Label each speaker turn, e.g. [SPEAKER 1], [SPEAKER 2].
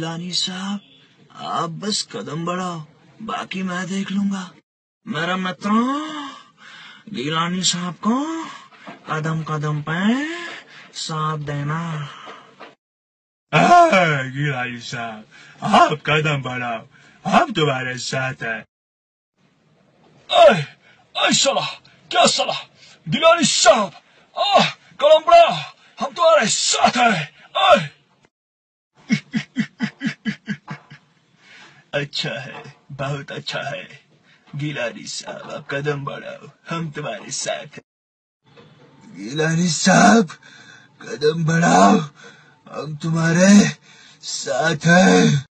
[SPEAKER 1] गिलानी साहब, आप बस कदम बढ़ाओ, बाकी मैं देख लूंगा। मेरे मित्रों, गिलानी साहब को कदम कदम पे साथ देना।
[SPEAKER 2] गिलानी साहब, आप कदम बढ़ाओ, हम तुम्हारे साथ हैं। साला, क्या साला? गिलानी साहब, कदम बढ़ाओ, हम तुम्हारे साथ हैं। अच्छा है, बहुत अच्छा है। गिलानी साहब, आप कदम बढ़ाओ, हम तुम्हारे साथ हैं। गिलानी साहब, कदम बढ़ाओ, हम तुम्हारे साथ हैं।